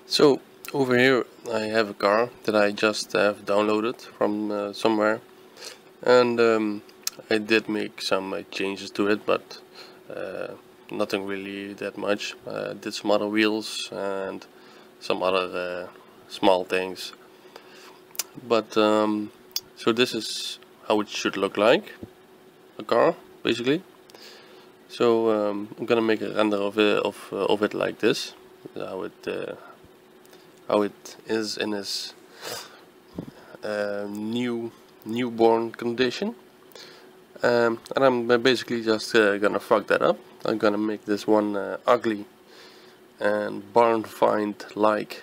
So over here I have a car that I just have downloaded from somewhere, and I did make some changes to it, but uh, nothing really that much. Did some other wheels and some other small things, but so this is how it should look like, a car basically. So I'm gonna make a render of it like this, how it is in its newborn condition, and I'm basically just gonna fuck that up. I'm gonna make this one ugly and barn find like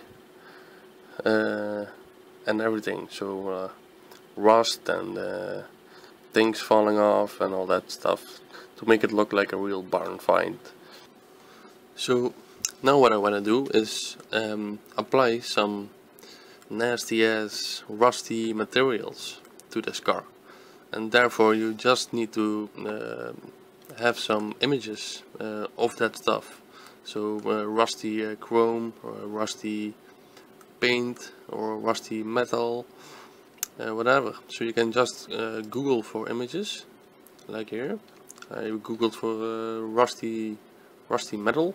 and everything, so rust and things falling off and all that stuff, to make it look like a real barn find. So now what I want to do is apply some nasty ass rusty materials to this car, and therefore you just need to have some images of that stuff. So rusty chrome, or rusty paint, or rusty metal, whatever. So you can just Google for images, like here. I googled for rusty metal,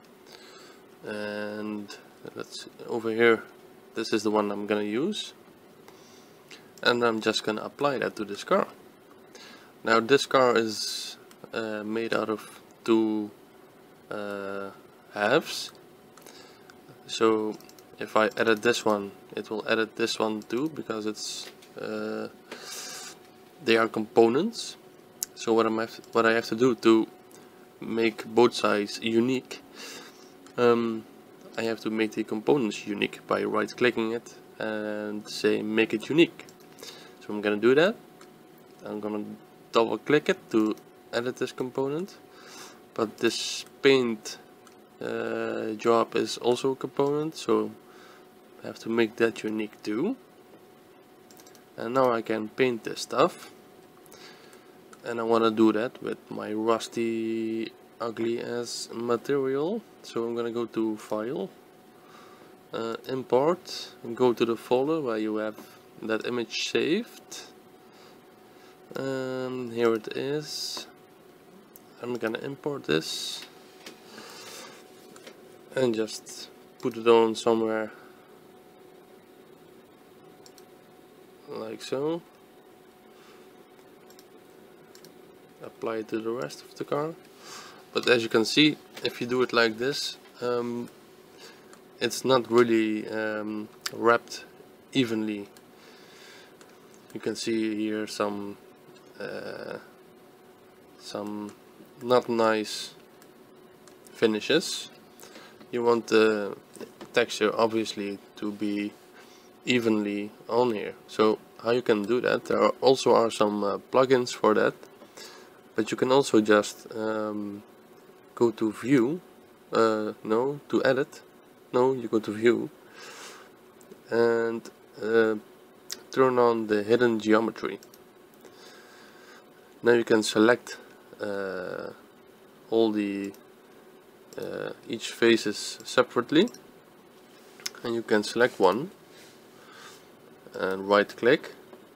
and let's over here. This is the one I'm gonna use, and I'm just gonna apply that to this car. Now this car is made out of two halves, so if I edit this one, it will edit this one too, because it's they are components. So what I have to do to make both sides unique, I have to make the components unique by right clicking it and say make it unique. So I'm gonna do that. I'm gonna double click it to edit this component, but this paint job is also a component, so I have to make that unique too. And now I can paint this stuff, and I want to do that with my rusty ugly ass material. So I'm gonna go to File, Import, and go to the folder where you have that image saved. Here it is. I'm gonna import this and just put it on somewhere like so. Apply it to the rest of the car. But as you can see, if you do it like this, it's not really wrapped evenly. You can see here some not nice finishes. You want the texture obviously to be evenly on here. So how you can do that, there also are some plugins for that, but you can also just go to View, no, to Edit, no, you go to View, and turn on the hidden geometry. Now you can select all the each faces separately, and you can select one and right click,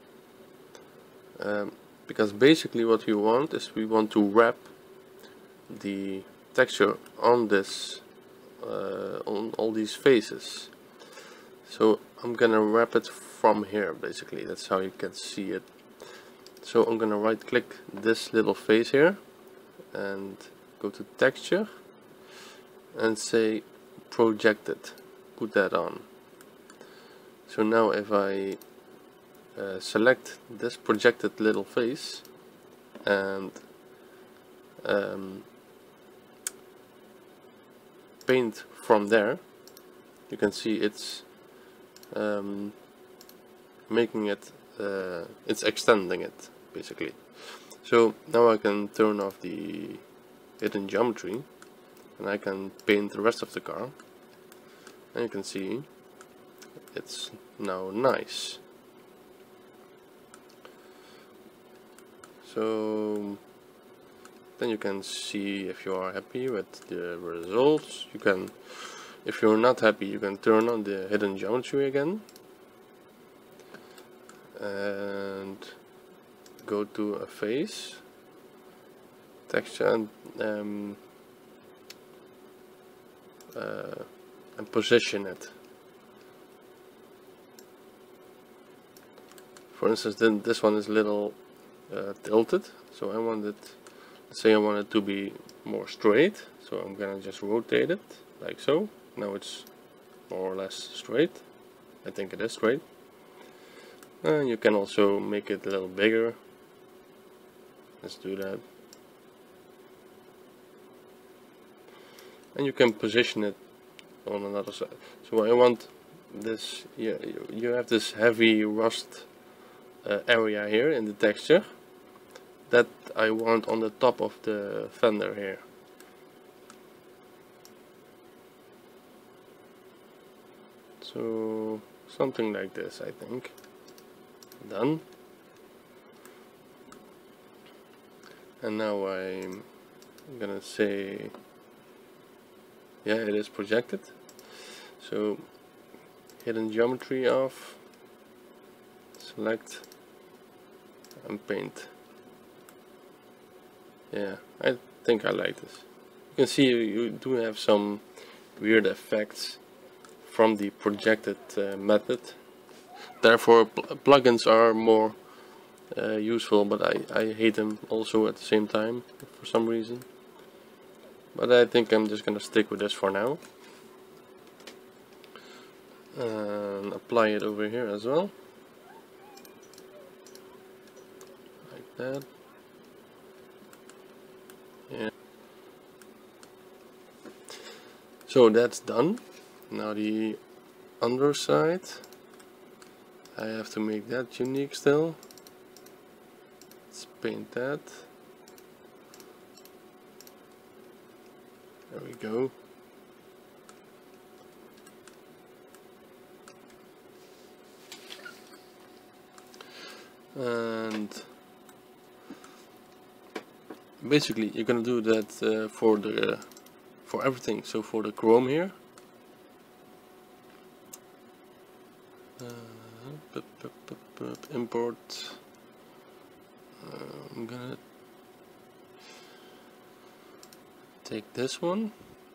because basically what we want is we want to wrap the texture on this on all these faces. So I'm gonna wrap it from here, basically. That's how you can see it. So I'm gonna right click this little face here and go to texture and say projected, put that on. So now if I select this projected little face and paint from there, you can see it's making it, it's extending it basically. So now I can turn off the hidden geometry and I can paint the rest of the car, and you can see it's now nice. So then you can see if you are happy with the results. You can, If you're not happy, you can turn on the hidden geometry again and go to a face, texture, and position it. For instance, then this one is a little tilted, so I want it, let's say I want it to be more straight, so I'm gonna just rotate it like so. Now it's more or less straight. I think it is straight. And you can also make it a little bigger. Let's do that. And you can position it on another side. So I want this, you have this heavy rust area here in the texture that I want on the top of the fender here. So something like this, I think. Done. And now I'm gonna say, yeah, it is projected. So hidden geometry off, select and paint. Yeah, I think I like this. You can see you do have some weird effects from the projected method. Therefore plugins are more useful, but I hate them also at the same time for some reason. But I think I'm just gonna stick with this for now. And apply it over here as well. Like that. Yeah. So that's done. Now the underside, I have to make that unique still. Let's paint that. There we go. And basically you're gonna do that for everything. So for the chrome here, import. I'm gonna take this one.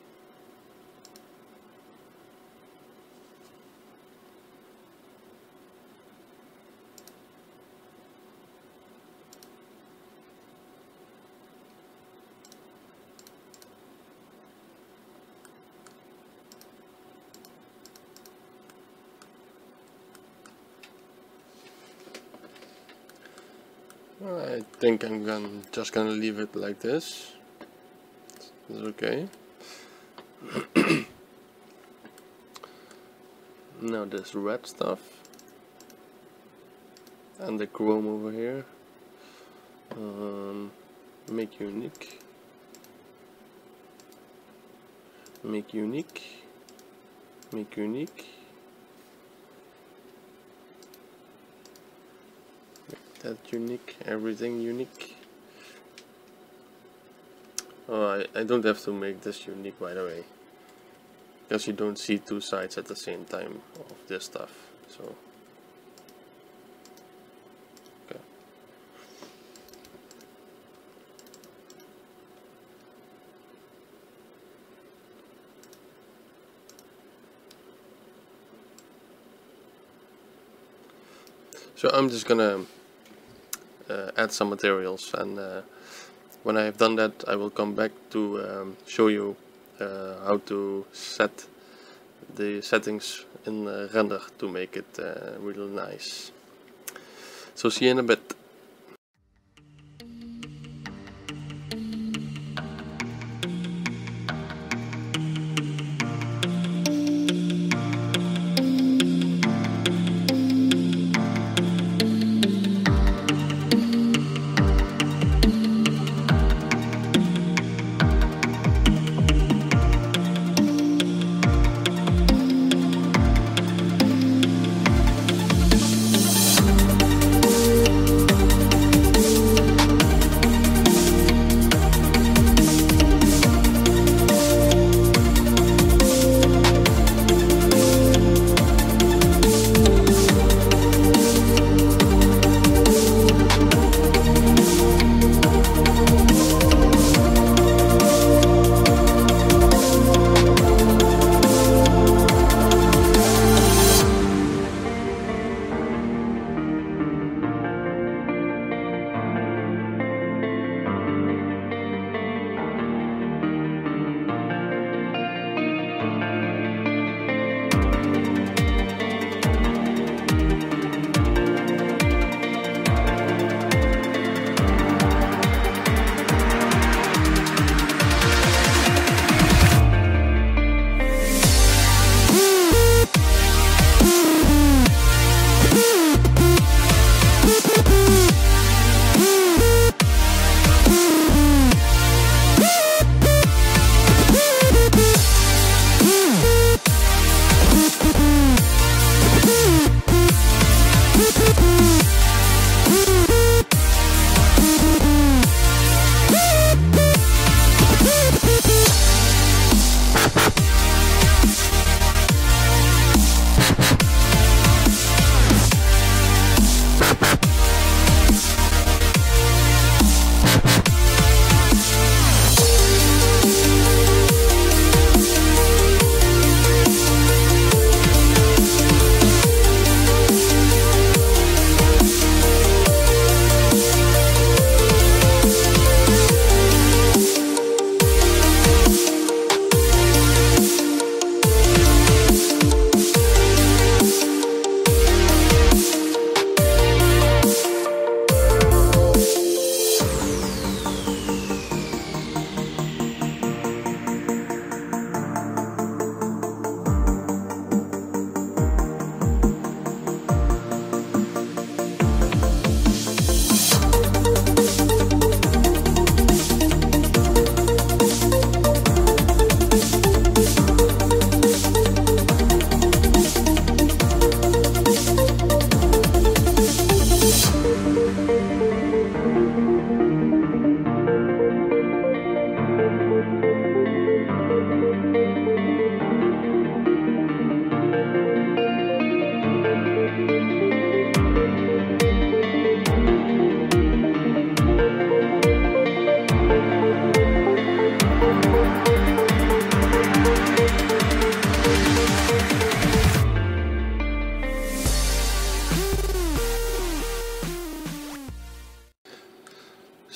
I think I'm just gonna leave it like this. It's okay. Now this red stuff and the chrome over here. Make unique. Make unique. Make unique. That unique, everything unique. Oh, I don't have to make this unique, by the way, because you don't see two sides at the same time of this stuff. So okay. So I'm just gonna add some materials, and when I have done that I will come back to show you how to set the settings in render to make it really nice. So see you in a bit.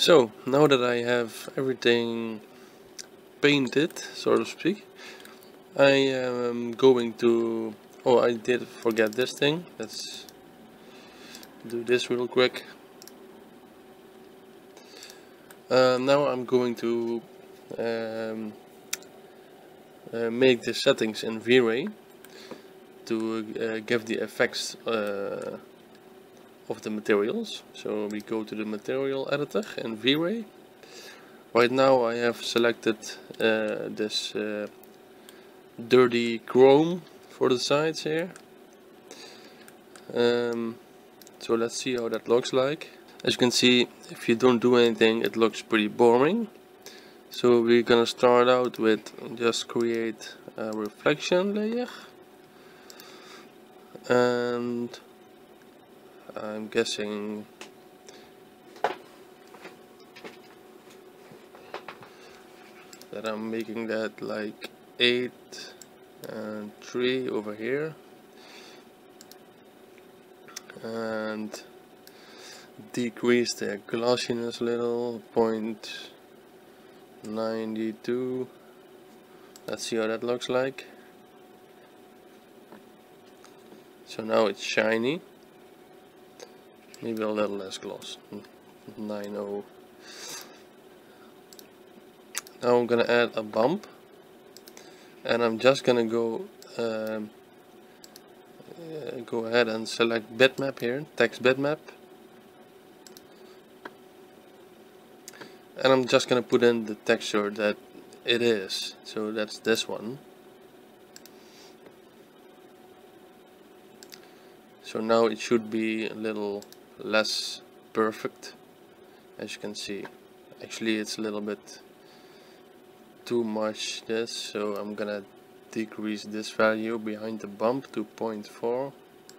So now that I have everything painted, so to speak, I am going to, oh, I did forget this thing. Let's do this real quick. Now I'm going to make the settings in Vray to give the effects of the materials. So we go to the material editor in Vray. Right now I have selected this dirty chrome for the sides here. So let's see how that looks like. As you can see, if you don't do anything, it looks pretty boring. So we're gonna start out with just create a reflection layer, and I'm guessing that I'm making that like 8 and 3 over here, and decrease the glossiness a little, 0.92. Let's see how that looks like. So now it's shiny, maybe a little less gloss, 9.0. Now I'm gonna add a bump, and I'm just gonna go ahead and select bitmap here, text bitmap, and I'm just gonna put in the texture that it is. So that's this one. So now it should be a little less perfect. As you can see, actually it's a little bit too much this, so I'm gonna decrease this value behind the bump to 0.4,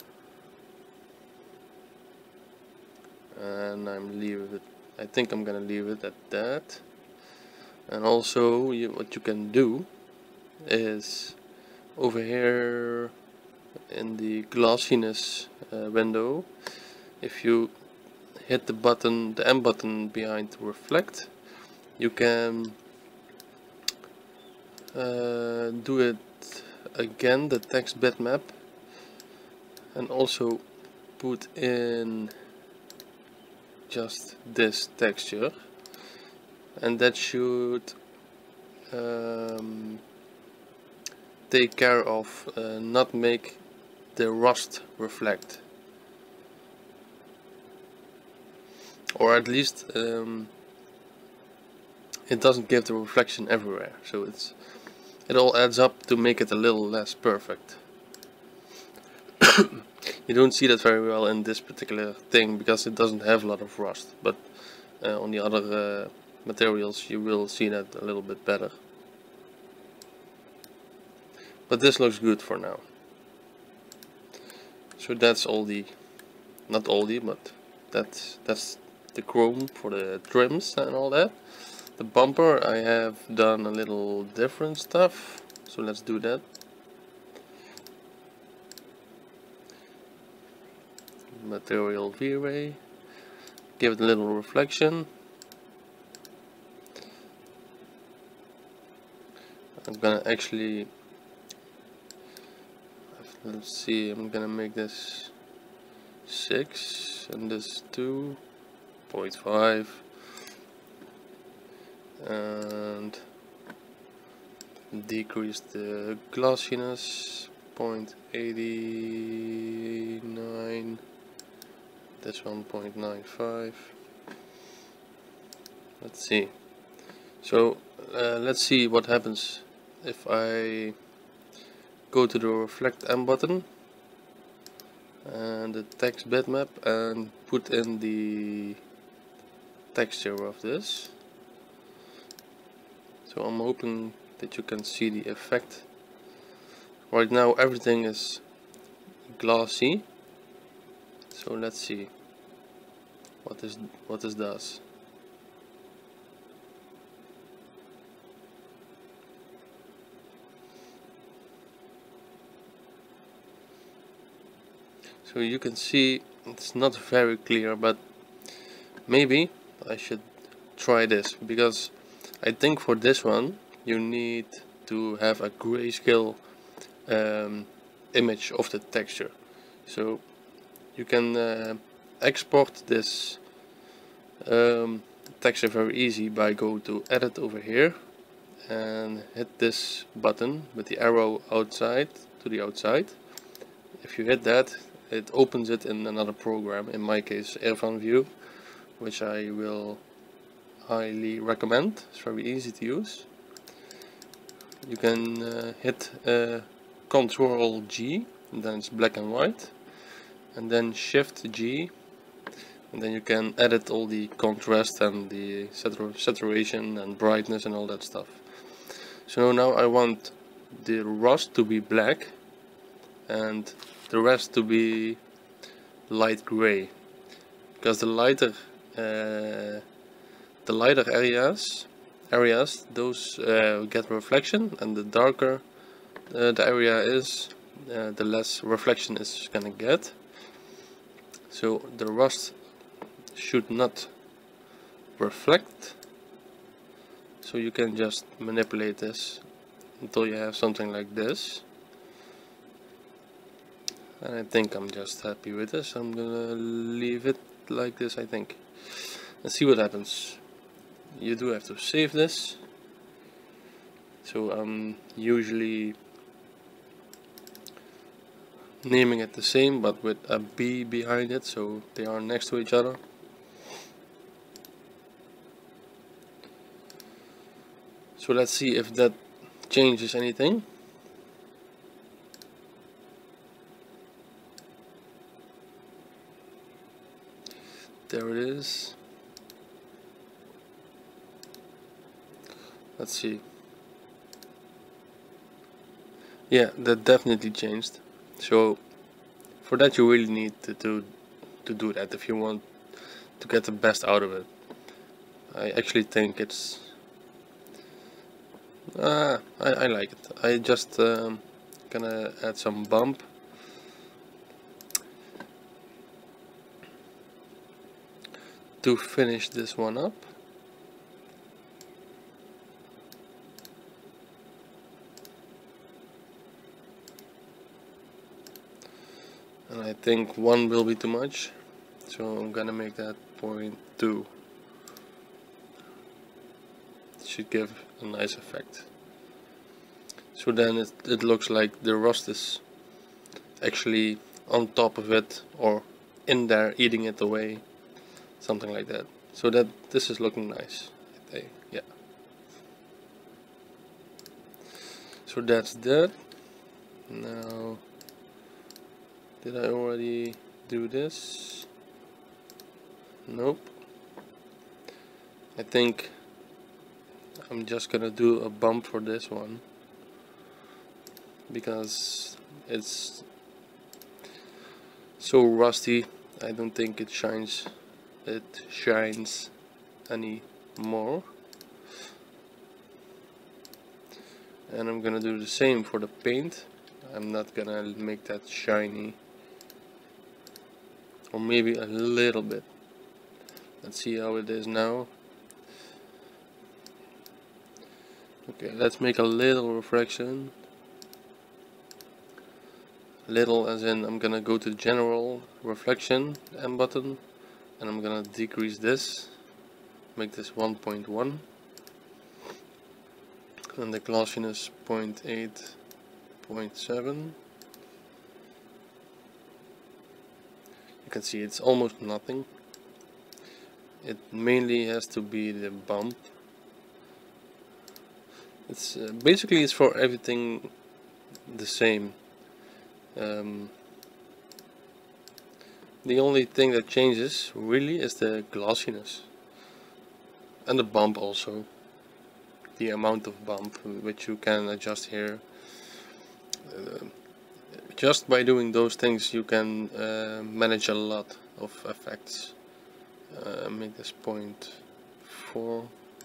and I think I'm gonna leave it at that. And also what you can do is over here in the glossiness window, if you hit the button, the M button behind reflect, you can do it again, the text bitmap, and also put in just this texture, and that should take care of not make the rust reflect, or at least it doesn't give the reflection everywhere, so it all adds up to make it a little less perfect. You don't see that very well in this particular thing because it doesn't have a lot of rust, but on the other materials you will see that a little bit better. But this looks good for now. So that's oldy, not oldy, but that's the chrome for the trims and all that. The bumper, I have done a little different stuff, so let's do that. Material V-Ray, give it a little reflection. I'm gonna actually, let's see, I'm gonna make this 6 and this 2.5, and decrease the glossiness 0.89, this 1.95. Let's see. So let's see what happens if I go to the reflect M button and the text bitmap and put in the texture of this. So I'm hoping that you can see the effect. Right now everything is glossy, so let's see what this does. So you can see it's not very clear, but maybe I should try this, because I think for this one you need to have a grayscale image of the texture. So you can export this texture very easy by go to edit over here and hit this button with the arrow outside to the outside. If you hit that, it opens it in another program, in my case View, which I will highly recommend. It's very easy to use. You can hit Control G, and then it's black and white, and then Shift G, and then you can edit all the contrast and the saturation and brightness and all that stuff. So now I want the rust to be black and the rest to be light gray, because the lighter areas those get reflection, and the darker the area is, the less reflection it's gonna get. So the rust should not reflect, so you can just manipulate this until you have something like this. And I think I'm just happy with this. I'm gonna leave it like this, I think. Let's see what happens. You do have to save this. So I'm usually naming it the same, but with a B behind it, so they are next to each other. So let's see if that changes anything. There it is. Let's see. Yeah, that definitely changed. So for that you really need to do that if you want to get the best out of it. I actually think it's I like it. I just gonna add some bump. To finish this one up. And I think 1 will be too much, so I'm gonna make that 0.2. It should give a nice effect. So then it looks like the rust is actually on top of it, or in there eating it away, something like that. So that this is looking nice, I think. Yeah. So that's that. Now, did I already do this? Nope. I think I'm just gonna do a bump for this one, because it's so rusty. I don't think it shines any more. And I'm gonna do the same for the paint. I'm not gonna make that shiny, or maybe a little bit. Let's see how it is now. Okay, let's make a little refraction. Little as in I'm gonna go to general reflection M button, and I'm gonna decrease this, make this 1.1, and the glossiness 0.8, 0.7. You can see it's almost nothing. It mainly has to be the bump. It's basically it's for everything the same. The only thing that changes really is the glossiness, and the bump also, the amount of bump, which you can adjust here. Just by doing those things you can manage a lot of effects. Make this 0.4.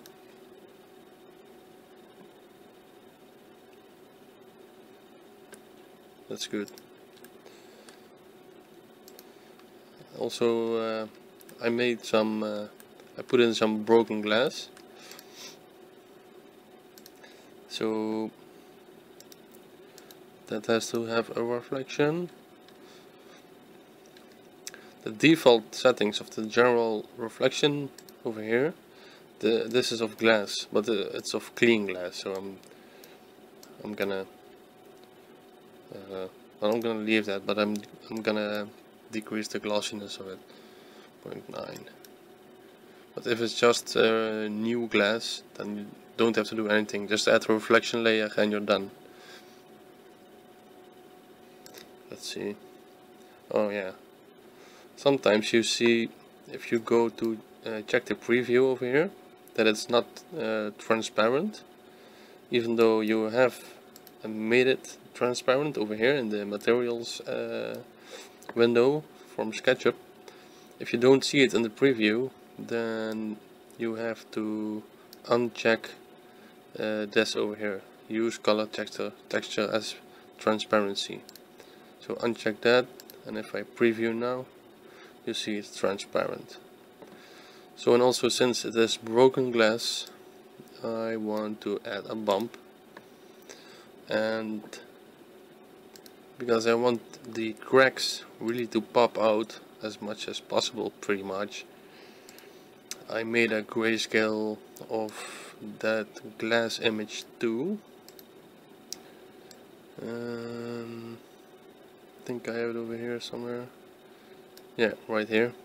That's good. Also I made some I put in some broken glass. So that has to have a reflection. The default settings of the general reflection over here, this is of glass, but it's of clean glass. So I'm gonna well, I'm gonna leave that, but I'm gonna decrease the glossiness of it, 0.9. But if it's just new glass, then you don't have to do anything. Just add a reflection layer and you're done. Let's see. Oh yeah. Sometimes you see, if you go to check the preview over here, that it's not transparent, even though you have made it transparent over here in the materials window from Sketchup. If you don't see it in the preview, then you have to uncheck this over here. Use color texture as transparency. So uncheck that, and if I preview now, you see it's transparent. So, and also since it is broken glass, I want to add a bump, and because I want the cracks really to pop out as much as possible, pretty much, I made a grayscale of that glass image too. I think I have it over here somewhere. Yeah, right here.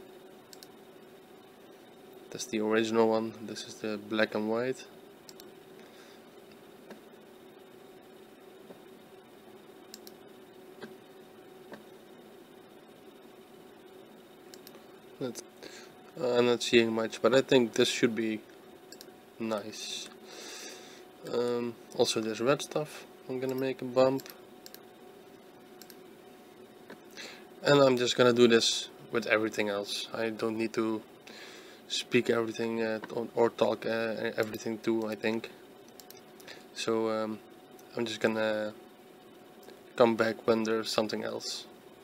That's the original one. This is the black and white. I'm not seeing much, but I think this should be nice. Also this red stuff, I'm gonna make a bump. And I'm just gonna do this with everything else. I don't need to speak everything or talk everything too, I think. So I'm just gonna come back when there's something else.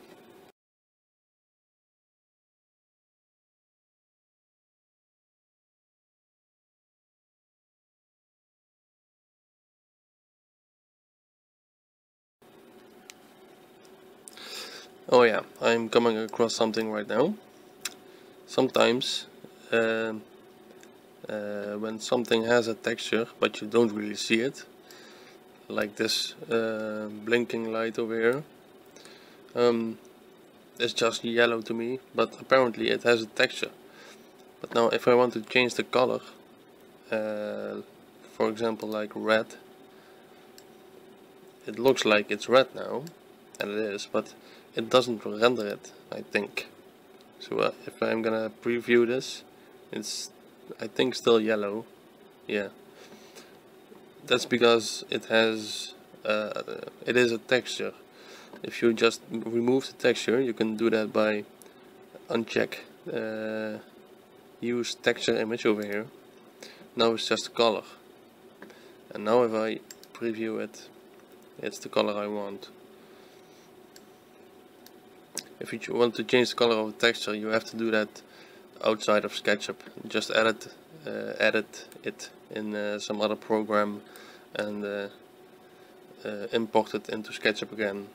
Oh yeah, I'm coming across something right now. Sometimes when something has a texture but you don't really see it, like this blinking light over here, it's just yellow to me, but apparently it has a texture. But now if I want to change the color, for example like red, it looks like it's red now, and it is, but it doesn't render it, I think. So if I'm gonna preview this, it's I think still yellow. Yeah, that's because it has it is a texture. If you just remove the texture, you can do that by uncheck use texture image over here. Now it's just color, and now if I preview it, it's the color I want. If you want to change the color of the texture, you have to do that outside of Sketchup. Just edit it in some other program and import it into Sketchup again.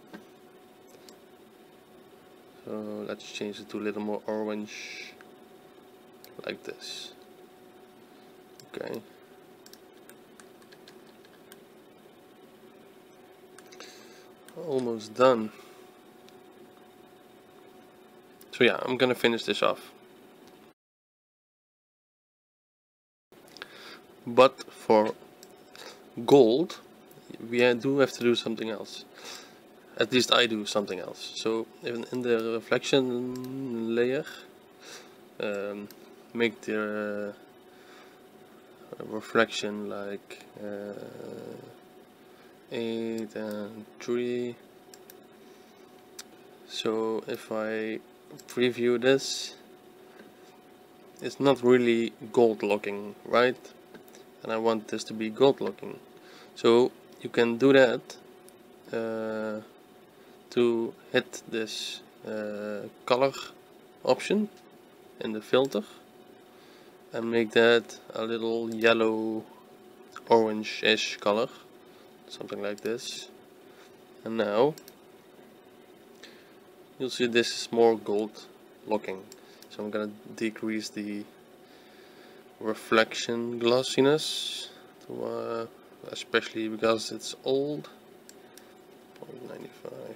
So let's change it to a little more orange, like this. Okay. Almost done. So yeah, I'm gonna finish this off. But for gold, we do have to do something else. At least I do something else. So in the reflection layer, make the reflection like 8 and 3. So if I preview this, it's not really gold looking, right? And I want this to be gold looking. So you can do that to hit this color option in the filter, and make that a little yellow orange-ish color, something like this. And now you'll see this is more gold looking, so I'm gonna decrease the reflection glossiness to, especially because it's old, 0.95.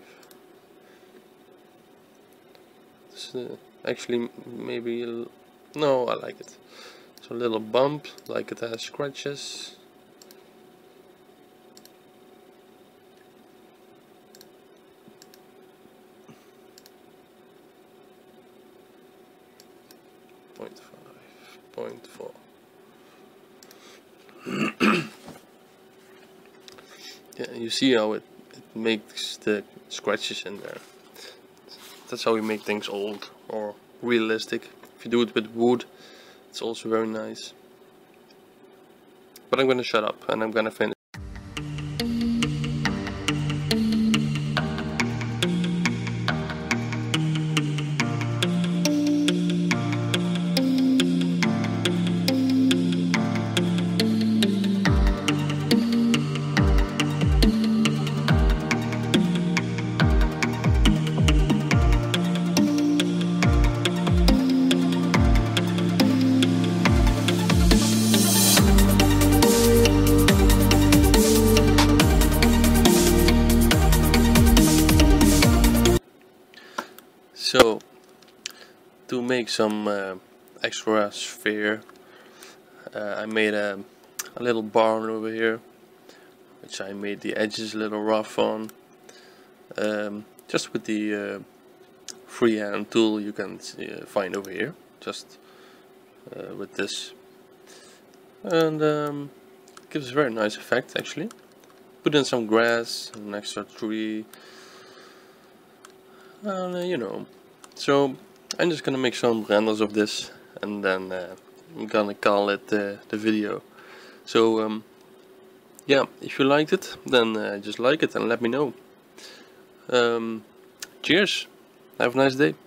Actually maybe, no, I like it. So a little bump, like it has scratches. Point 5, 0.4. Yeah, you see how it makes the scratches in there. That's how we make things old or realistic. If you do it with wood, it's also very nice. But I'm gonna shut up and I'm gonna finish. So, to make some extra sphere, I made a little barn over here, which I made the edges a little rough on, just with the freehand tool you can find over here, just with this, and gives a very nice effect actually. Put in some grass, an extra tree, and you know. So I'm just gonna make some renders of this, and then I'm gonna call it the video. So yeah, if you liked it, then just like it and let me know. Cheers, have a nice day.